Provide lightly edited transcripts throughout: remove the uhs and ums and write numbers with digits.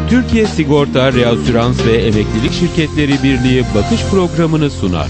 Türkiye Sigorta, Reasürans ve Emeklilik Şirketleri Birliği bakış programını sunar.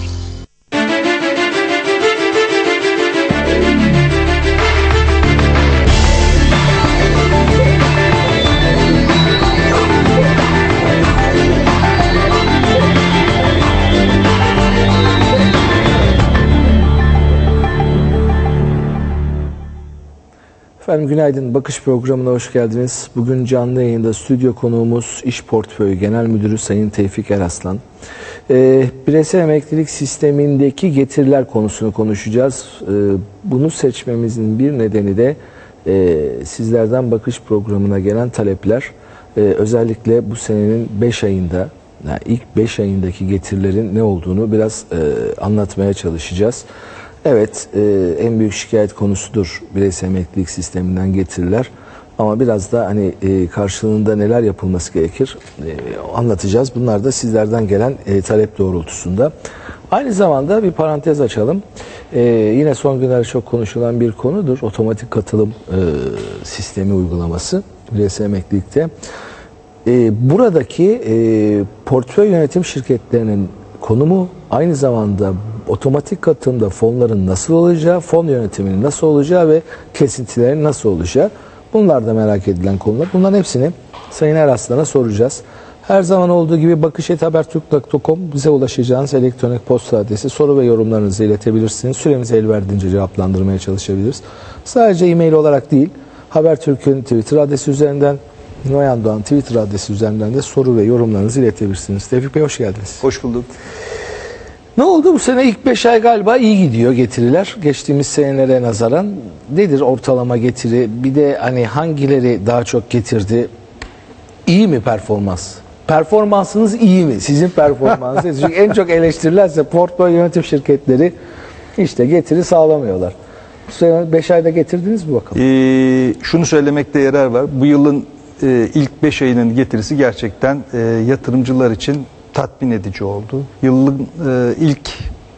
Efendim günaydın. Bakış programına hoş geldiniz. Bugün canlı yayında stüdyo konuğumuz İş Portföyü Genel Müdürü Sayın Tevfik Eraslan. Bireysel emeklilik sistemindeki getiriler konusunu konuşacağız. Bunu seçmemizin bir nedeni de sizlerden bakış programına gelen talepler. Özellikle bu senenin 5 ayında, yani ilk 5 ayındaki getirilerin ne olduğunu biraz anlatmaya çalışacağız. Evet, en büyük şikayet konusudur bireysel emeklilik sisteminden getiriler. Ama biraz da hani karşılığında neler yapılması gerekir anlatacağız. Bunlar da sizlerden gelen talep doğrultusunda. Aynı zamanda bir parantez açalım. Yine son günlerde çok konuşulan bir konudur. Otomatik katılım sistemi uygulaması bireysel emeklilikte. Buradaki portföy yönetim şirketlerinin konumu, aynı zamanda otomatik katılımda fonların nasıl olacağı, fon yönetiminin nasıl olacağı ve kesintilerin nasıl olacağı, bunlar da merak edilen konular. Bunların hepsini Sayın Eraslan'a soracağız. Her zaman olduğu gibi bakış@haberturk.com bize ulaşacağınız elektronik posta adresi. Soru ve yorumlarınızı iletebilirsiniz. Süremiz el verdiğince cevaplandırmaya çalışabiliriz. Sadece e-mail olarak değil, Habertürk'ün Twitter adresi üzerinden, Noyan Doğan Twitter adresi üzerinden de soru ve yorumlarınızı iletebilirsiniz. Tevfik Bey hoş geldiniz. Hoş bulduk. Ne oldu bu sene? İlk 5 ay galiba iyi gidiyor getiriler. Geçtiğimiz senelere nazaran. Nedir ortalama getiri? Bir de hani hangileri daha çok getirdi? İyi mi performans? Performansınız iyi mi? Sizin performansınız. Çünkü en çok eleştirilerse portföy yönetim şirketleri işte getiri sağlamıyorlar. Bu sene 5 ayda getirdiniz mi bakalım? Şunu söylemekte yarar var. Bu yılın ilk 5 ayının getirisi gerçekten yatırımcılar için tatmin edici oldu. Yılın ilk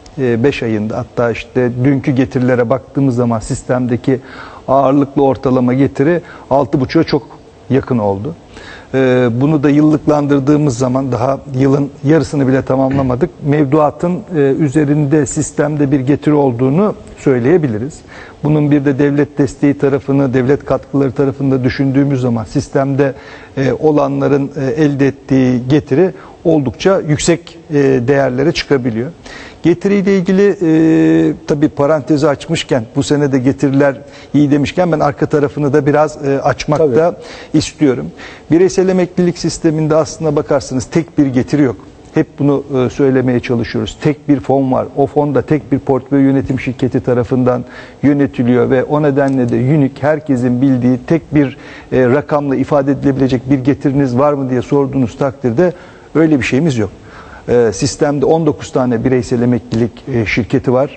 5 ayında, hatta işte dünkü getirilere baktığımız zaman sistemdeki ağırlıklı ortalama getiri 6,5'a çok yakın oldu. Bunu da yıllıklandırdığımız zaman, daha yılın yarısını bile tamamlamadık, mevduatın üzerinde sistemde bir getiri olduğunu söyleyebiliriz. Bunun bir de devlet desteği tarafını, devlet katkıları tarafında düşündüğümüz zaman sistemde olanların elde ettiği getiri oldukça yüksek değerlere çıkabiliyor. Getiriyle ilgili tabii parantezi açmışken, bu sene de getiriler iyi demişken, ben arka tarafını da biraz açmakta istiyorum. Bireysel emeklilik sisteminde aslına bakarsanız tek bir getiri yok. Hep bunu söylemeye çalışıyoruz. Tek bir fon var. O fon da tek bir portföy yönetim şirketi tarafından yönetiliyor ve o nedenle de unik, herkesin bildiği tek bir rakamla ifade edilebilecek bir getiriniz var mı diye sorduğunuz takdirde öyle bir şeyimiz yok. Sistemde 19 tane bireysel emeklilik şirketi var.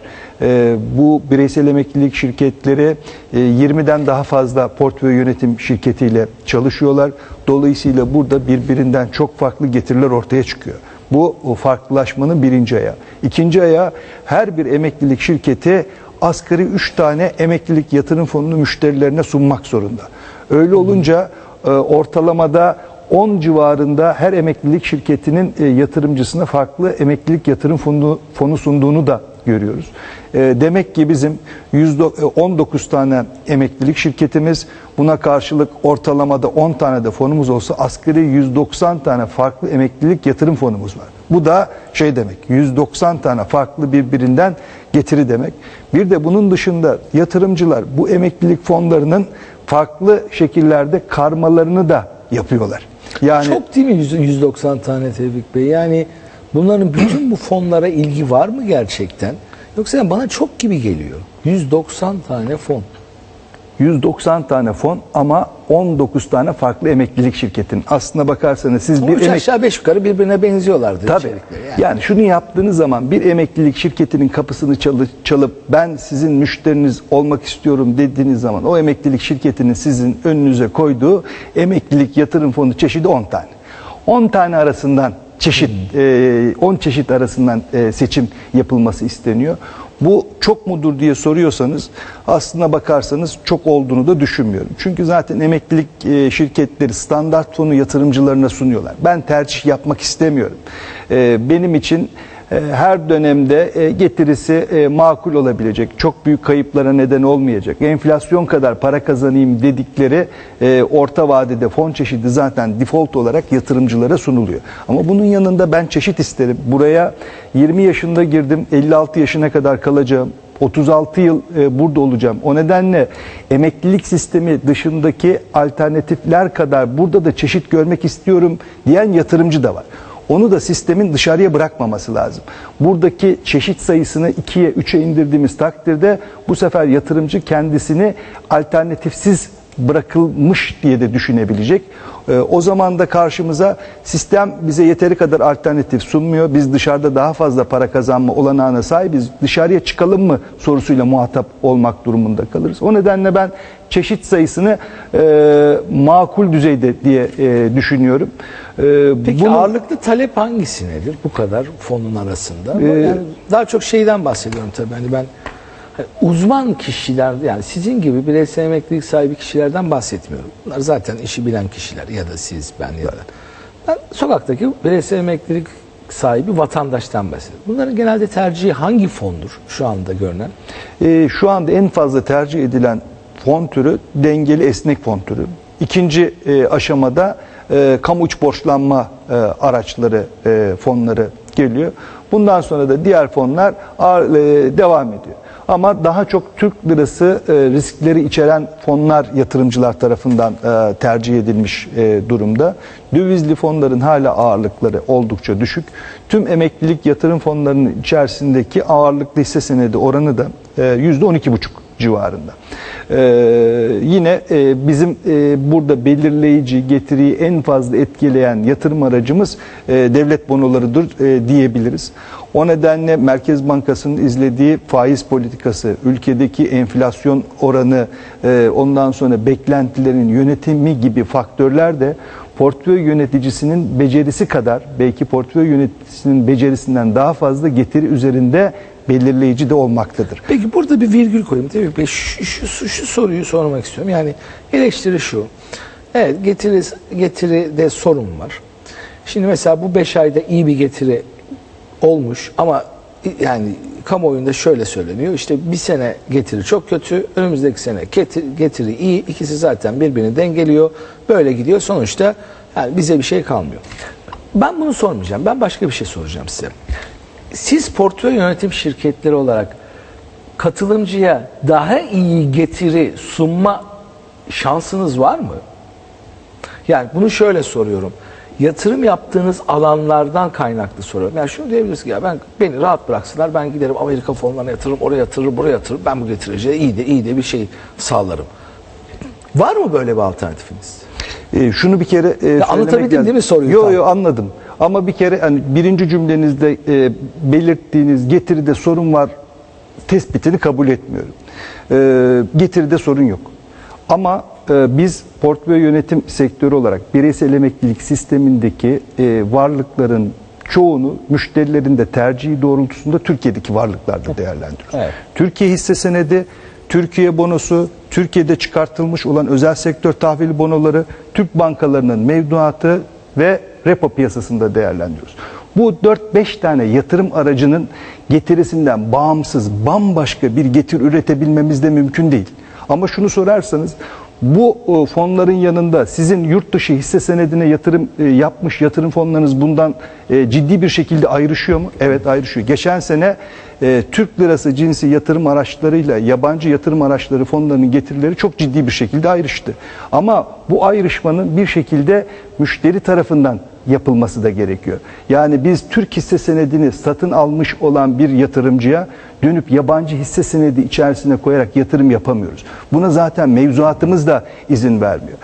Bu bireysel emeklilik şirketleri 20'den daha fazla portföy yönetim şirketiyle çalışıyorlar. Dolayısıyla burada birbirinden çok farklı getiriler ortaya çıkıyor. Bu farklılaşmanın birinci ayağı. İkinci ayağı, her bir emeklilik şirketi asgari 3 tane emeklilik yatırım fonunu müşterilerine sunmak zorunda. Öyle olunca ortalamada 10 civarında her emeklilik şirketinin yatırımcısına farklı emeklilik yatırım fonu sunduğunu da görüyoruz. Demek ki bizim 19 tane emeklilik şirketimiz, buna karşılık ortalamada 10 tane de fonumuz olsa asgari 190 tane farklı emeklilik yatırım fonumuz var. Bu da şey demek, 190 tane farklı birbirinden getiri demek. Bir de bunun dışında yatırımcılar bu emeklilik fonlarının farklı şekillerde karmalarını da yapıyorlar. Yani çok değil mi 190 tane Tevfik Bey? Yani bunların bütün bu fonlara ilgi var mı gerçekten? Yoksa bana çok gibi geliyor. 190 tane fon. 190 tane fon ama 19 tane farklı emeklilik şirketin. Aslına bakarsanız siz bir aşağı 5 yukarı birbirine benziyorlardı. Tabii. Yani şunu yaptığınız zaman bir emeklilik şirketinin kapısını çalıp ben sizin müşteriniz olmak istiyorum dediğiniz zaman o emeklilik şirketinin sizin önünüze koyduğu emeklilik yatırım fonu çeşidi 10 tane. 10 tane arasından 10 çeşit arasından seçim yapılması isteniyor. Bu çok mudur diye soruyorsanız aslına bakarsanız çok olduğunu da düşünmüyorum. Çünkü zaten emeklilik şirketleri standart fonu yatırımcılarına sunuyorlar. Ben tercih yapmak istemiyorum. Benim için her dönemde getirisi makul olabilecek, çok büyük kayıplara neden olmayacak, enflasyon kadar para kazanayım dedikleri orta vadede fon çeşidi zaten default olarak yatırımcılara sunuluyor. Ama bunun yanında ben çeşit isterim. Buraya 20 yaşında girdim, 56 yaşına kadar kalacağım. 36 yıl burada olacağım. O nedenle emeklilik sistemi dışındaki alternatifler kadar burada da çeşit görmek istiyorum diyen yatırımcı da var. Onu da sistemin dışarıya bırakmaması lazım. Buradaki çeşit sayısını 2'ye 3'e indirdiğimiz takdirde bu sefer yatırımcı kendisini alternatifsiz bırakılmış diye de düşünebilecek. O zaman da karşımıza sistem bize yeteri kadar alternatif sunmuyor. Biz dışarıda daha fazla para kazanma olanağına sahibiz. Dışarıya çıkalım mı sorusuyla muhatap olmak durumunda kalırız. O nedenle ben çeşit sayısını makul düzeyde diye düşünüyorum. Peki ağırlıklı talep hangisi nedir bu kadar fonun arasında? Yani daha çok şeyden bahsediyorum tabii. Hani ben uzman kişiler, yani sizin gibi bireysel emeklilik sahibi kişilerden bahsetmiyorum. Bunlar zaten işi bilen kişiler, ya da siz, ben ya da. Ben sokaktaki bireysel emeklilik sahibi vatandaştan bahsediyorum. Bunların genelde tercihi hangi fondur şu anda görünen? Şu anda en fazla tercih edilen fon türü dengeli esnek fon türü. İkinci aşamada kamu iç borçlanma araçları, fonları geliyor. Bundan sonra da diğer fonlar devam ediyor. Ama daha çok Türk lirası riskleri içeren fonlar yatırımcılar tarafından tercih edilmiş durumda. Dövizli fonların hala ağırlıkları oldukça düşük. Tüm emeklilik yatırım fonlarının içerisindeki ağırlıklı hisse senedi oranı da %12,5 civarında. Yine bizim burada belirleyici, getiriyi en fazla etkileyen yatırım aracımız devlet bonolarıdır diyebiliriz. O nedenle Merkez Bankası'nın izlediği faiz politikası, ülkedeki enflasyon oranı, ondan sonra beklentilerin yönetimi gibi faktörler de portföy yöneticisinin becerisi kadar, belki portföy yöneticisinin becerisinden daha fazla getiri üzerinde belirleyici de olmaktadır. Peki burada bir virgül koyayım. Tabii Bey, şu soruyu sormak istiyorum. Yani eleştiri şu. Evet, getiride sorun var. Şimdi mesela bu 5 ayda iyi bir getiri olmuş ama yani kamuoyunda şöyle söyleniyor. İşte bir sene getiri çok kötü, önümüzdeki sene getiri iyi. İkisi zaten birbirini dengeliyor. Böyle gidiyor. Sonuçta yani bize bir şey kalmıyor. Ben bunu sormayacağım. Ben başka bir şey soracağım size. Siz portföy yönetim şirketleri olarak katılımcıya daha iyi getiri sunma şansınız var mı? Yani bunu şöyle soruyorum. Yatırım yaptığınız alanlardan kaynaklı soruyorum. Yani şunu diyebiliriz ki, ya beni rahat bıraksınlar, ben giderim Amerika fonlarına yatırırım, oraya yatırırım, buraya yatırırım, ben bu getireceği iyi de bir şey sağlarım. Var mı böyle bir alternatifiniz? Şunu bir kere anlatabildim değil mi soruyu? Yok anladım. Ama bir kere hani birinci cümlenizde belirttiğiniz getiride sorun var tespitini kabul etmiyorum. Getiride sorun yok. Ama biz portföy yönetim sektörü olarak bireysel emeklilik sistemindeki varlıkların çoğunu müşterilerin de tercihi doğrultusunda Türkiye'deki varlıklarda değerlendiriyoruz. Evet. Türkiye hisse senedi, Türkiye bonosu, Türkiye'de çıkartılmış olan özel sektör tahvili bonoları, Türk bankalarının mevduatı ve repo piyasasında değerlendiriyoruz. Bu 4-5 tane yatırım aracının getirisinden bağımsız bambaşka bir getir üretebilmemiz de mümkün değil. Ama şunu sorarsanız, bu fonların yanında sizin yurt dışı hisse senedine yatırım yapmış yatırım fonlarınız bundan ciddi bir şekilde ayrışıyor mu? Evet, ayrışıyor. Geçen sene Türk lirası cinsi yatırım araçlarıyla yabancı yatırım araçları fonlarının getirileri çok ciddi bir şekilde ayrıştı. Ama bu ayrışmanın bir şekilde müşteri tarafından yapılması da gerekiyor. Yani biz Türk hisse senedini satın almış olan bir yatırımcıya dönüp yabancı hisse senedi içerisine koyarak yatırım yapamıyoruz. Buna zaten mevzuatımız da izin vermiyor.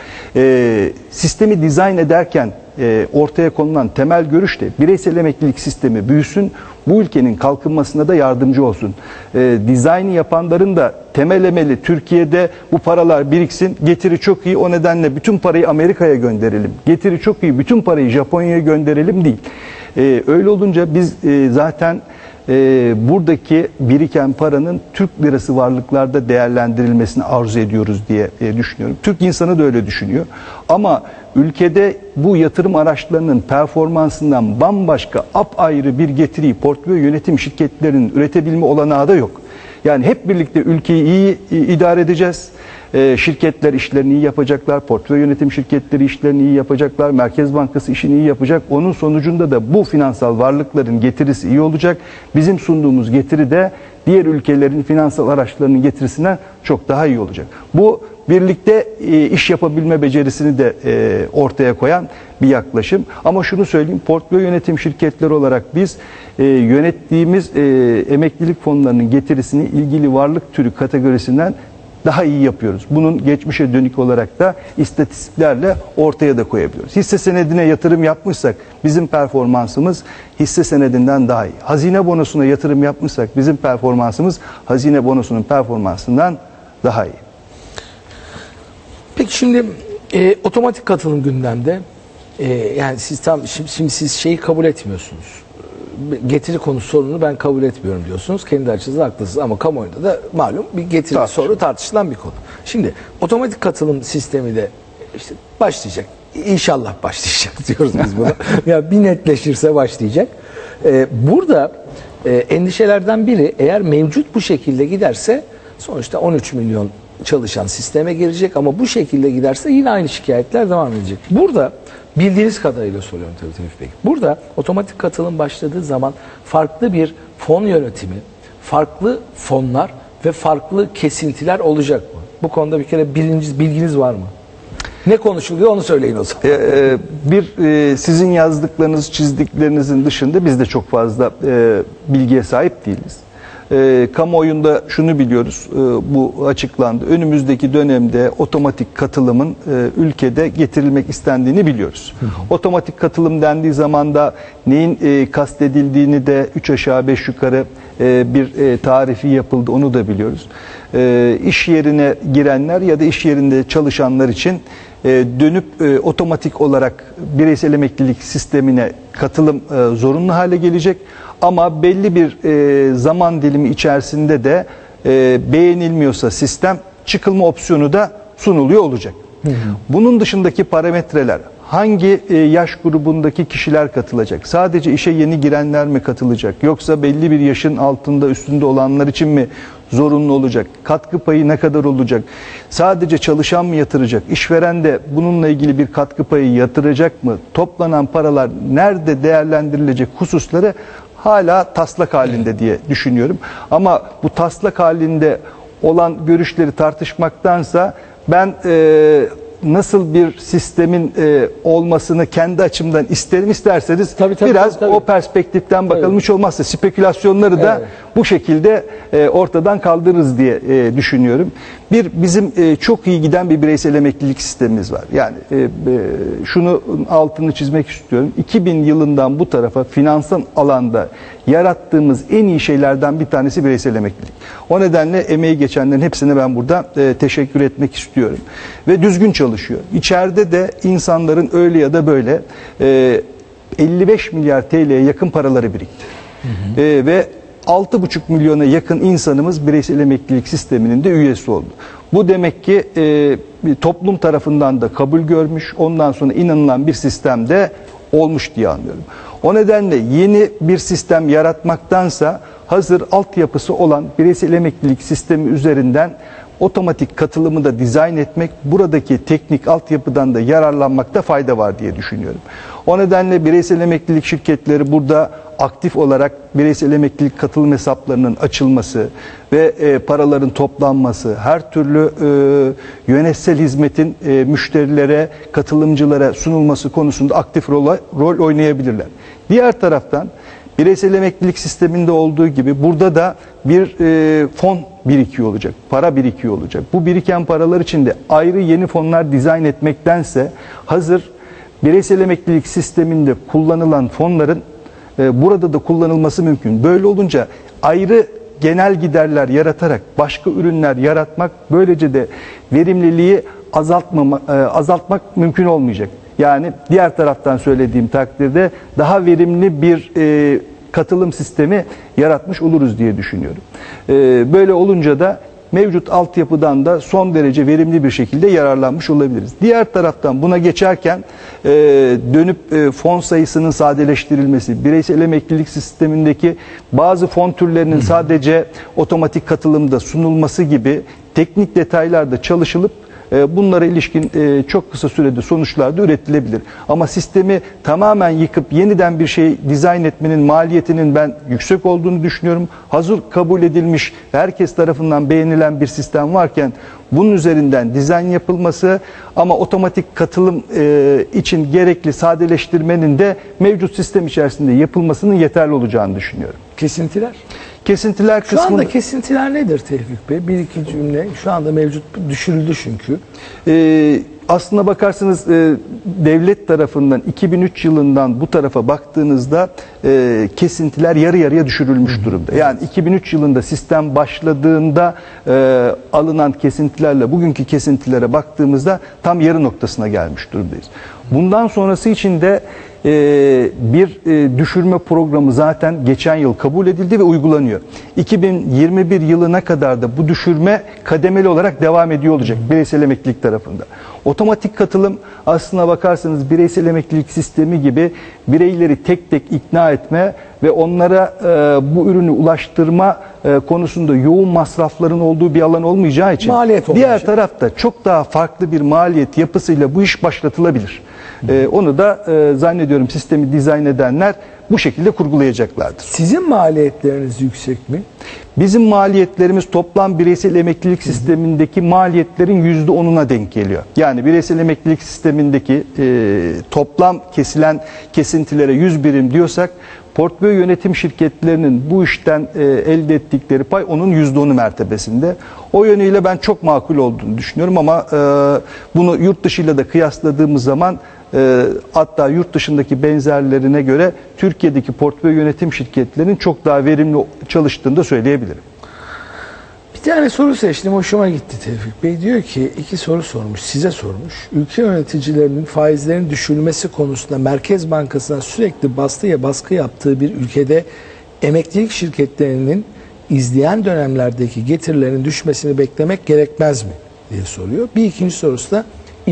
Sistemi dizayn ederken ortaya konulan temel görüş de bireysel emeklilik sistemi büyüsün, bu ülkenin kalkınmasına da yardımcı olsun. Dizaynı yapanların da temel emeli Türkiye'de bu paralar biriksin, getiri çok iyi, o nedenle bütün parayı Amerika'ya gönderelim, getiri çok iyi, bütün parayı Japonya'ya gönderelim değil. Öyle olunca biz zaten buradaki biriken paranın Türk lirası varlıklarda değerlendirilmesini arzu ediyoruz diye düşünüyorum. Türk insanı da öyle düşünüyor. Ama ülkede bu yatırım araçlarının performansından bambaşka apayrı bir getiriyi portföy yönetim şirketlerinin üretebilme olanağı da yok. Yani hep birlikte ülkeyi iyi idare edeceğiz. Şirketler işlerini iyi yapacaklar, portföy yönetim şirketleri işlerini iyi yapacaklar, Merkez Bankası işini iyi yapacak. Onun sonucunda da bu finansal varlıkların getirisi iyi olacak. Bizim sunduğumuz getiri de diğer ülkelerin finansal araçlarının getirisinden çok daha iyi olacak. Bu birlikte iş yapabilme becerisini de ortaya koyan bir yaklaşım. Ama şunu söyleyeyim, portföy yönetim şirketleri olarak biz yönettiğimiz emeklilik fonlarının getirisini ilgili varlık türü kategorisinden daha iyi yapıyoruz. Bunun geçmişe dönük olarak da istatistiklerle ortaya da koyabiliyoruz. Hisse senedine yatırım yapmışsak bizim performansımız hisse senedinden daha iyi. Hazine bonosuna yatırım yapmışsak bizim performansımız hazine bonosunun performansından daha iyi. Peki şimdi otomatik katılım gündemde. Yani siz şimdi siz şeyi kabul etmiyorsunuz. Getiri konusu sorununu ben kabul etmiyorum diyorsunuz. Kendi açınızdan haklısınız ama kamuoyunda da malum bir getiri soru tartışılan bir konu. Şimdi otomatik katılım sistemi de işte başlayacak. İnşallah başlayacak diyoruz biz buna. Ya bir netleşirse başlayacak. Burada endişelerden biri, eğer mevcut bu şekilde giderse sonuçta 13 milyon çalışan sisteme girecek ama bu şekilde giderse yine aynı şikayetler devam edecek. Burada bildiğiniz kadarıyla soruyorum tabii Tevfik Bey. Burada otomatik katılım başladığı zaman farklı bir fon yönetimi, farklı fonlar ve farklı kesintiler olacak mı? Bu konuda bir kere bilginiz var mı? Ne konuşuluyor onu söyleyin o zaman. Sizin yazdıklarınız, çizdiklerinizin dışında biz de çok fazla bilgiye sahip değiliz. Kamuoyunda şunu biliyoruz, bu açıklandı. Önümüzdeki dönemde otomatik katılımın ülkede getirilmek istendiğini biliyoruz. Otomatik katılım dendiği zaman da neyin kastedildiğini de 3 aşağı 5 yukarı bir tarifi yapıldı, onu da biliyoruz. İş yerine girenler ya da iş yerinde çalışanlar için dönüp otomatik olarak bireysel emeklilik sistemine katılım zorunlu hale gelecek. Ama belli bir zaman dilimi içerisinde de beğenilmiyorsa sistem, çıkılma opsiyonu da sunuluyor olacak. Bunun dışındaki parametreler, hangi yaş grubundaki kişiler katılacak? Sadece işe yeni girenler mi katılacak? Yoksa belli bir yaşın altında, üstünde olanlar için mi zorunlu olacak? Katkı payı ne kadar olacak? Sadece çalışan mı yatıracak? İşveren de bununla ilgili bir katkı payı yatıracak mı? Toplanan paralar nerede değerlendirilecek hususları hala taslak halinde diye düşünüyorum. Ama bu taslak halinde olan görüşleri tartışmaktansa ben nasıl bir sistemin olmasını kendi açımdan isterim, isterseniz biraz o perspektiften bakalım. Hiç olmazsa spekülasyonları da bu şekilde ortadan kaldırırız diye düşünüyorum. Bizim çok iyi giden bir bireysel emeklilik sistemimiz var. Yani şunu altını çizmek istiyorum. 2000 yılından bu tarafa finansal alanda yarattığımız en iyi şeylerden bir tanesi bireysel emeklilik. O nedenle emeği geçenlerin hepsine ben burada teşekkür etmek istiyorum. Ve düzgün çalışıyor. İçeride de insanların öyle ya da böyle 55 milyar TL'ye yakın paraları birikti. Ve 6,5 milyona yakın insanımız bireysel emeklilik sisteminin de üyesi oldu. Bu demek ki toplum tarafından da kabul görmüş, ondan sonra inanılan bir sistemde olmuş diye anlıyorum. O nedenle yeni bir sistem yaratmaktansa hazır altyapısı olan bireysel emeklilik sistemi üzerinden otomatik katılımı da dizayn etmek, buradaki teknik altyapıdan da yararlanmakta fayda var diye düşünüyorum. O nedenle bireysel emeklilik şirketleri burada aktif olarak bireysel emeklilik katılım hesaplarının açılması ve paraların toplanması, her türlü yönetsel hizmetin müşterilere, katılımcılara sunulması konusunda aktif rol oynayabilirler. Diğer taraftan bireysel emeklilik sisteminde olduğu gibi burada da bir fon birikiyor olacak, para birikiyor olacak. Bu biriken paralar için de ayrı yeni fonlar dizayn etmektense hazır bireysel emeklilik sisteminde kullanılan fonların burada da kullanılması mümkün. Böyle olunca ayrı genel giderler yaratarak başka ürünler yaratmak, böylece de verimliliği azaltmak mümkün olmayacak. Yani diğer taraftan söylediğim takdirde daha verimli bir katılım sistemi yaratmış oluruz diye düşünüyorum. Böyle olunca da mevcut altyapıdan da son derece verimli bir şekilde yararlanmış olabiliriz. Diğer taraftan buna geçerken dönüp fon sayısının sadeleştirilmesi, bireysel emeklilik sistemindeki bazı fon türlerinin sadece otomatik katılımda sunulması gibi teknik detaylarda çalışılıp bunlara ilişkin çok kısa sürede sonuçlar da üretilebilir. Ama sistemi tamamen yıkıp yeniden bir şey dizayn etmenin maliyetinin ben yüksek olduğunu düşünüyorum. Hazır kabul edilmiş, herkes tarafından beğenilen bir sistem varken bunun üzerinden dizayn yapılması ama otomatik katılım için gerekli sadeleştirmenin de mevcut sistem içerisinde yapılmasının yeterli olacağını düşünüyorum. Kesintiler? Kesintiler Şu anda kesintiler nedir Tevfik Bey? Bir iki cümle. Şu anda mevcut düşürüldü çünkü. Aslına bakarsanız devlet tarafından 2003 yılından bu tarafa baktığınızda kesintiler yarı yarıya düşürülmüş durumda. Yani 2003 yılında sistem başladığında alınan kesintilerle bugünkü kesintilere baktığımızda tam yarı noktasına gelmiş durumdayız. Bundan sonrası için de bir düşürme programı zaten geçen yıl kabul edildi ve uygulanıyor. 2021 yılına kadar da bu düşürme kademeli olarak devam ediyor olacak bireysel emeklilik tarafında. Otomatik katılım aslına bakarsanız bireysel emeklilik sistemi gibi bireyleri tek tek ikna etme ve onlara bu ürünü ulaştırma konusunda yoğun masrafların olduğu bir alan olmayacağı için diğer tarafta çok daha farklı bir maliyet yapısıyla bu iş başlatılabilir. Onu da zannediyorum sistemi dizayn edenler bu şekilde kurgulayacaklardır. Sizin maliyetleriniz yüksek mi? Bizim maliyetlerimiz toplam bireysel emeklilik sistemindeki maliyetlerin %10'una denk geliyor. Yani bireysel emeklilik sistemindeki toplam kesilen kesintilere 100 birim diyorsak portföy yönetim şirketlerinin bu işten elde ettikleri pay onun %10'u mertebesinde. O yönüyle ben çok makul olduğunu düşünüyorum ama bunu yurt dışıyla da kıyasladığımız zaman hatta yurt dışındaki benzerlerine göre Türkiye'deki portföy yönetim şirketlerinin çok daha verimli çalıştığını da söyleyebilirim. Bir tane soru seçtim, hoşuma gitti Tevfik Bey. Diyor ki, iki soru sormuş, size sormuş. Ülke yöneticilerinin faizlerin düşürülmesi konusunda Merkez Bankası'na sürekli baskı yaptığı bir ülkede emeklilik şirketlerinin izleyen dönemlerdeki getirilerin düşmesini beklemek gerekmez mi diye soruyor. Bir ikinci sorusu da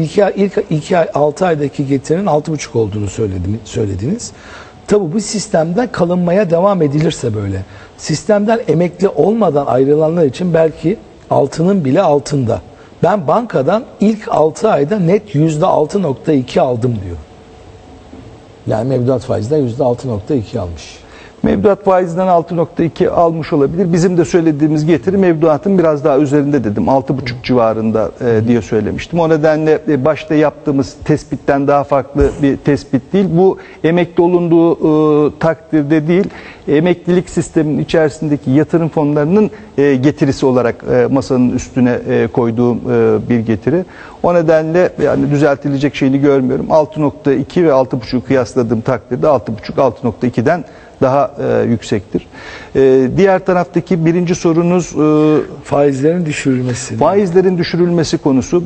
ilk 6 aydaki getirinin 6,5 olduğunu söylediniz. Tabi bu sistemden kalınmaya devam edilirse böyle, sistemden emekli olmadan ayrılanlar için belki altının bile altında. Ben bankadan ilk 6 ayda net %6,2 aldım diyor. Yani mevduat faizden %6,2 almış. Mevduat faizinden 6,2 almış olabilir. Bizim de söylediğimiz getiri mevduatın biraz daha üzerinde dedim. 6,5 civarında diye söylemiştim. O nedenle başta yaptığımız tespitten daha farklı bir tespit değil. Bu emekli olunduğu takdirde değil, emeklilik sisteminin içerisindeki yatırım fonlarının getirisi olarak masanın üstüne koyduğum bir getiri. O nedenle yani düzeltilecek şeyini görmüyorum. 6,2 ve 6,5'u kıyasladığım takdirde 6,5-6,2'den daha yüksektir. Diğer taraftaki birinci sorunuz faizlerin düşürülmesi. Faizlerin düşürülmesi konusu.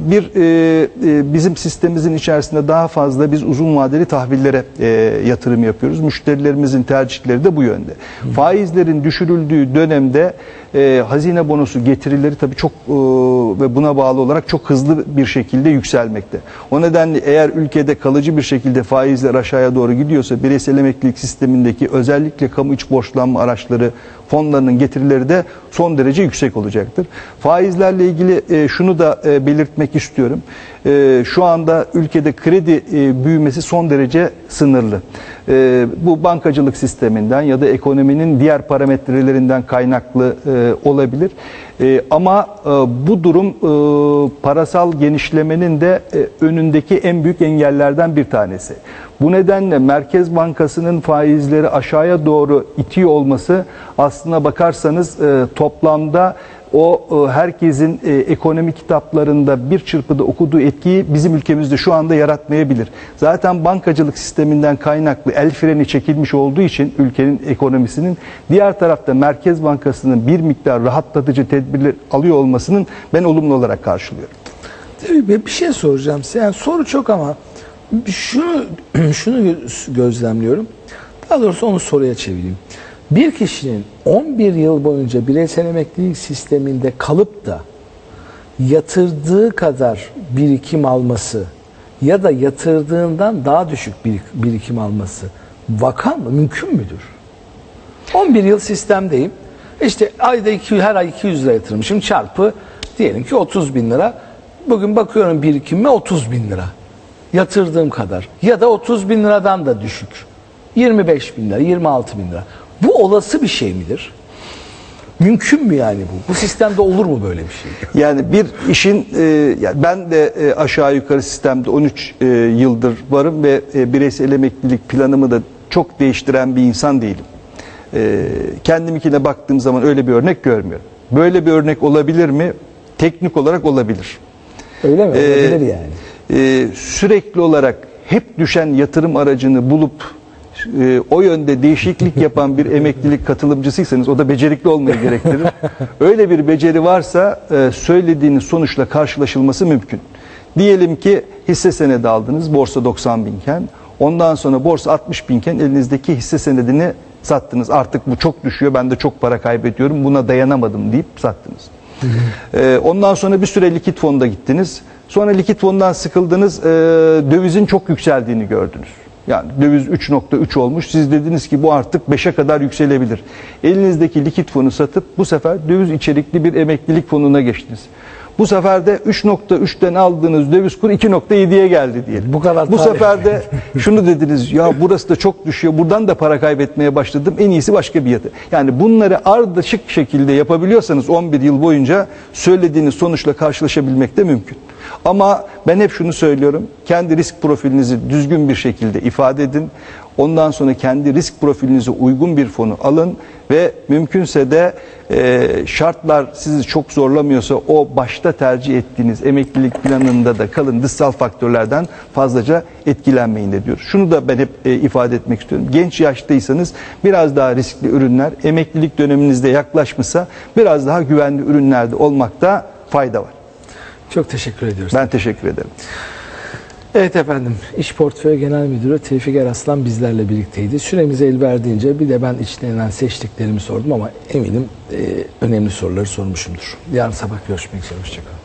Bizim sistemimizin içerisinde daha fazla biz uzun vadeli tahvillere yatırım yapıyoruz. Müşterilerimizin tercihleri de bu yönde. Faizlerin düşürüldüğü dönemde hazine bonosu getirileri tabii çok ve buna bağlı olarak çok hızlı bir şekilde yükselmekte. O nedenle eğer ülkede kalıcı bir şekilde faizler aşağıya doğru gidiyorsa bireysel emeklilik sistemindeki özellikle kamu iç borçlanma araçları fonlarının getirileri de son derece yüksek olacaktır. Faizlerle ilgili şunu da belirtmek istiyorum. Şu anda ülkede kredi büyümesi son derece sınırlı. Bu bankacılık sisteminden ya da ekonominin diğer parametrelerinden kaynaklı olabilir. Ama bu durum parasal genişlemenin de önündeki en büyük engellerden bir tanesi. Bu nedenle Merkez Bankası'nın faizleri aşağıya doğru itiyor olması aslına bakarsanız toplamda o herkesin ekonomi kitaplarında bir çırpıda okuduğu etkiyi bizim ülkemizde şu anda yaratmayabilir. Zaten bankacılık sisteminden kaynaklı el freni çekilmiş olduğu için ülkenin ekonomisinin diğer tarafta Merkez Bankası'nın bir miktar rahatlatıcı tedbirler alıyor olmasının ben olumlu olarak karşılıyorum. Tabii bir şey soracağım size. Yani soru çok ama şunu gözlemliyorum. Daha doğrusu onu soruya çevireyim. Bir kişinin 11 yıl boyunca bireysel emeklilik sisteminde kalıp da yatırdığı kadar birikim alması ya da yatırdığından daha düşük birikim alması vaka mı, mümkün müdür? 11 yıl sistemdeyim. İşte ayda her ay 200 lira yatırmışım, çarpı diyelim ki 30 bin lira. Bugün bakıyorum birikimime 30 bin lira. Yatırdığım kadar. Ya da 30 bin liradan da düşük. 25 bin lira, 26 bin lira. Bu olası bir şey midir? Mümkün mü yani bu? Bu sistemde olur mu böyle bir şey? Yani bir işin, yani ben de aşağı yukarı sistemde 13 yıldır varım ve bireysel emeklilik planımı da çok değiştiren bir insan değilim. Kendiminkine baktığım zaman öyle bir örnek görmüyorum. Böyle bir örnek olabilir mi? Teknik olarak olabilir. Öyle mi? Olabilir yani. Sürekli olarak hep düşen yatırım aracını bulup o yönde değişiklik yapan bir emeklilik katılımcısıysanız, o da becerikli olmayı gerektirir. Öyle bir beceri varsa söylediğiniz sonuçla karşılaşılması mümkün. Diyelim ki hisse senedi aldınız, borsa 90 binken, ondan sonra borsa 60 binken elinizdeki hisse senedini sattınız. Artık bu çok düşüyor, ben de çok para kaybediyorum, buna dayanamadım deyip sattınız. Ondan sonra bir süre likit fonda gittiniz. Sonra likit fondan sıkıldınız, dövizin çok yükseldiğini gördünüz. Yani döviz 3.3 olmuş. Siz dediniz ki bu artık 5'e kadar yükselebilir. Elinizdeki likit fonu satıp bu sefer döviz içerikli bir emeklilik fonuna geçtiniz. Bu sefer de 3.3'ten aldığınız döviz kuru 2.7'ye geldi diyelim. Bu sefer de şunu dediniz, ya burası da çok düşüyor, buradan da para kaybetmeye başladım, en iyisi başka bir yatırım. Yani bunları ardışık şekilde yapabiliyorsanız 11 yıl boyunca söylediğiniz sonuçla karşılaşabilmek de mümkün. Ama ben hep şunu söylüyorum, kendi risk profilinizi düzgün bir şekilde ifade edin. Ondan sonra kendi risk profilinize uygun bir fonu alın ve mümkünse de şartlar sizi çok zorlamıyorsa o başta tercih ettiğiniz emeklilik planında da kalın, dışsal faktörlerden fazlaca etkilenmeyin de diyoruz. Şunu da ben hep ifade etmek istiyorum. Genç yaştaysanız biraz daha riskli ürünler, emeklilik döneminizde yaklaşmışsa biraz daha güvenli ürünlerde olmakta fayda var. Çok teşekkür ediyoruz. Ben teşekkür ederim. Evet efendim, İş Portföy Genel Müdürü Tevfik Eraslan bizlerle birlikteydi. Süremize el verdiğince bir de ben içlerinden seçtiklerimi sordum ama eminim önemli soruları sormuşumdur. Yarın sabah görüşmek üzere, hoşçakalın.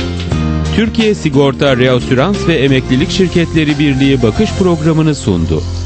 Türkiye Sigorta Reasürans ve Emeklilik Şirketleri Birliği bakış programını sundu.